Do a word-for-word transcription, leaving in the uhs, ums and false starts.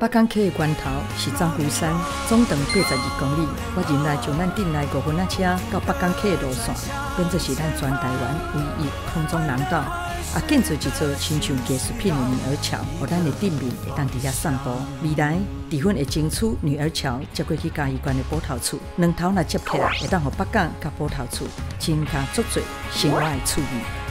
北港溪的源头是藏夫山，总长八十二公里。我认为从咱镇内五分仔车到北港溪的路线，变作是咱全台湾唯一空中廊道。也建造一座亲像艺术品的女儿桥，互咱的镇民会当伫遐散步。未来地粉会争取女儿桥接过去嘉义县的宝头厝，两头若接起来，会当互北港甲宝头厝增加足侪生活的趣味。